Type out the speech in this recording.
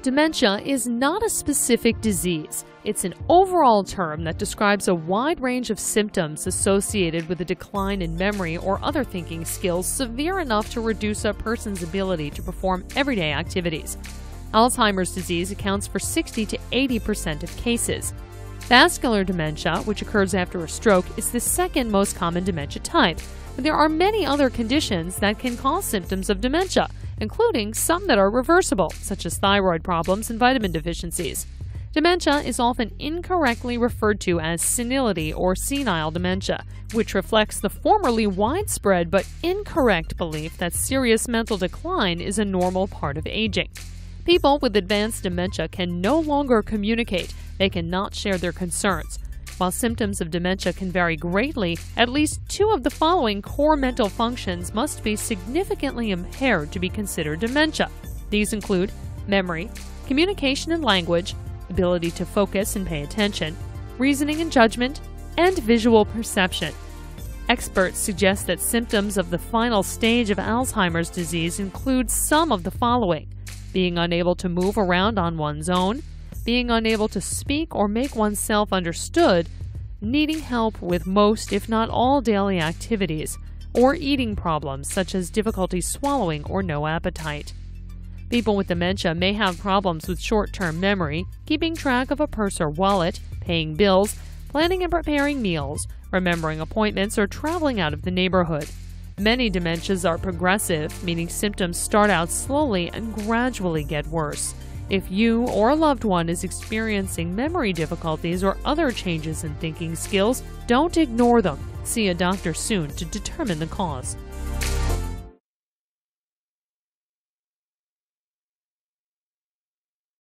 Dementia is not a specific disease. It's an overall term that describes a wide range of symptoms associated with a decline in memory or other thinking skills severe enough to reduce a person's ability to perform everyday activities. Alzheimer's disease accounts for 60 to 80% of cases. Vascular dementia, which occurs after a stroke, is the second most common dementia type. But there are many other conditions that can cause symptoms of dementia, including some that are reversible, such as thyroid problems and vitamin deficiencies. Dementia is often incorrectly referred to as senility or senile dementia, which reflects the formerly widespread but incorrect belief that serious mental decline is a normal part of aging. People with advanced dementia can no longer communicate. They cannot share their concerns. While symptoms of dementia can vary greatly, at least two of the following core mental functions must be significantly impaired to be considered dementia. These include memory, communication and language, ability to focus and pay attention, reasoning and judgment, and visual perception. Experts suggest that symptoms of the final stage of Alzheimer's disease include some of the following: being unable to move around on one's own, being unable to speak or make oneself understood, needing help with most, if not all, daily activities, or eating problems such as difficulty swallowing or no appetite. People with dementia may have problems with short-term memory, keeping track of a purse or wallet, paying bills, planning and preparing meals, remembering appointments, or traveling out of the neighborhood. Many dementias are progressive, meaning symptoms start out slowly and gradually get worse. If you or a loved one is experiencing memory difficulties or other changes in thinking skills, don't ignore them. See a doctor soon to determine the cause.